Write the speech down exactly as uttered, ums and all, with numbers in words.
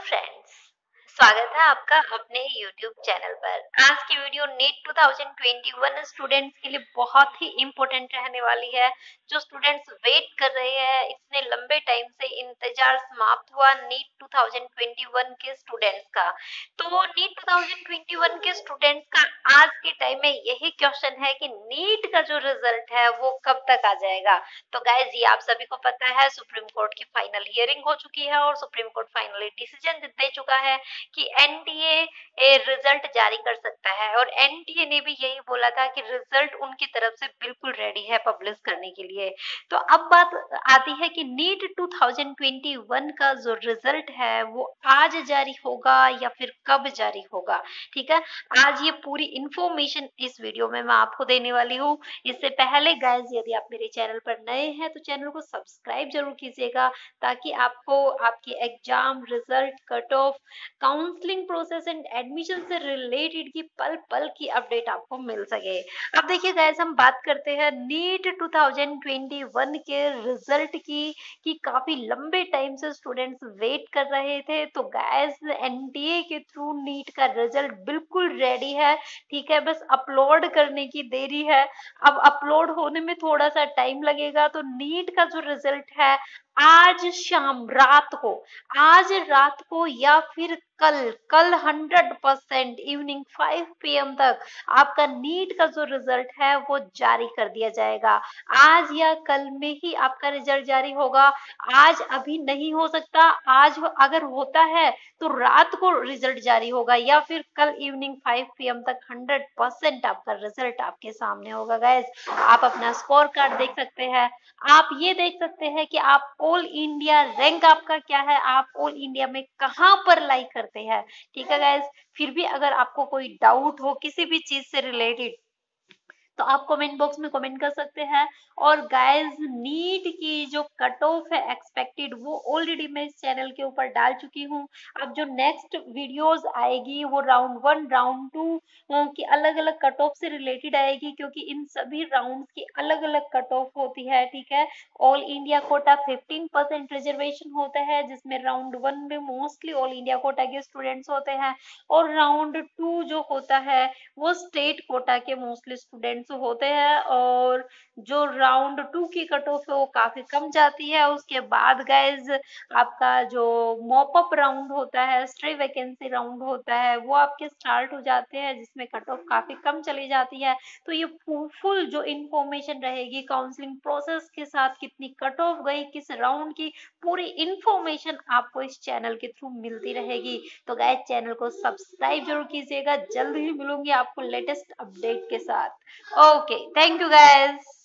Friends, स्वागत है आपका अपने यूट्यूब चैनल पर। आज की वीडियो नीट दो हज़ार इक्कीस स्टूडेंट्स के लिए बहुत ही इम्पोर्टेंट रहने वाली है। जो स्टूडेंट्स वेट कर रहे हैं, इतने लंबे टाइम से इंतजार समाप्त हुआ नीट दो हज़ार इक्कीस के स्टूडेंट्स का। तो नीट दो हज़ार इक्कीस के स्टूडेंट्स का आज के टाइम में यही क्वेश्चन है कि नीट का जो रिजल्ट है वो कब तक आ जाएगा। तो गाइज, ये आप सभी को पता है, सुप्रीम कोर्ट की फाइनल हियरिंग हो चुकी है और सुप्रीम कोर्ट फाइनली डिसीजन दे चुका है कि एनटीए रिजल्ट जारी कर सकता है। और एनटीए ने भी यही बोला था कि रिजल्ट उनकी तरफ से बिल्कुल रेडी है पब्लिश करने के लिए। तो अब बात आती है कि नीट दो हज़ार इक्कीस का जो रिजल्ट है वो आज जारी होगा या फिर कब जारी होगा। ठीक है, आज ये पूरी इंफॉर्मेशन इस वीडियो में मैं आपको देने वाली हूँ। इससे पहले गाइज, यदि आप मेरे चैनल पर नए हैं तो चैनल को सब्सक्राइब जरूर कीजिएगा, ताकि आपको आपकी exam result, cut off, counselling process and admission से रिलेटेड की पल पल की अपडेट आपको मिल सके। अब देखिए गाइस, हम बात करते हैं नीट दो हज़ार इक्कीस के रिजल्ट की कि काफी लंबे टाइम से स्टूडेंट्स वेट कर रहे थे। तो गाइस, एनटीए के थ्रू नीट का रिजल्ट बिल्कुल रेडी है। ठीक है, बस अपलोड करने की देरी है। अब अपलोड होने में थोड़ा सा टाइम लगेगा। तो नीट का जो रिजल्ट है आज शाम रात को, आज रात को या फिर कल कल hundred percent evening five PM एम तक आपका नीट का जो रिजल्ट है वो जारी कर दिया जाएगा। आज या कल में ही आपका रिजल्ट जारी होगा। आज अभी नहीं हो सकता। आज अगर होता है तो रात को रिजल्ट जारी होगा, या फिर कल इवनिंग फाइव पी एम तक हंड्रेड परसेंट आपका रिजल्ट आपके सामने होगा। गाइस, आप अपना स्कोर कार्ड देख सकते हैं। आप ये देख सकते हैं कि आप ऑल इंडिया रैंक आपका क्या है, आप ऑल इंडिया में कहां पर लाइक करते हैं। ठीक है गाइस, फिर भी अगर आपको कोई डाउट हो किसी भी चीज से रिलेटेड तो आप कमेंट बॉक्स में कमेंट कर सकते हैं। और गाइस, नीट की जो कट ऑफ है एक्सपेक्टेड, वो ऑलरेडी मैं इस चैनल के ऊपर डाल चुकी हूँ। अब जो नेक्स्ट वीडियोस आएगी वो राउंड वन, राउंड टू की अलग अलग कट ऑफ से रिलेटेड आएगी, क्योंकि इन सभी राउंड की अलग अलग कट ऑफ होती है। ठीक है, all India quota fifteen percent reservation होता है, जिसमें राउंड वन में मोस्टली ऑल इंडिया कोटा के स्टूडेंट्स होते हैं, और राउंड टू जो होता है वो स्टेट कोटा के मोस्टली स्टूडेंट्स होते हैं। और जो राउंड टू की कट ऑफ है वो काफी कम जाती है। उसके बाद गाइज, आपका जो मॉप अप राउंड होता है, स्ट्रे वैकेंसी राउंड होता है, वो आपके स्टार्ट हो जाते हैं, जिसमें कट ऑफ काफी कम चली जाती है। तो ये फुल जो इंफॉर्मेशन रहेगी काउंसलिंग प्रोसेस के साथ, कितनी कट ऑफ गई किस राउंड की, पूरी इंफॉर्मेशन आपको इस चैनल के थ्रू मिलती रहेगी। तो गाइज, चैनल को सब्सक्राइब जरूर कीजिएगा। जल्द ही मिलूंगी आपको लेटेस्ट अपडेट के साथ। Okay, thank you guys.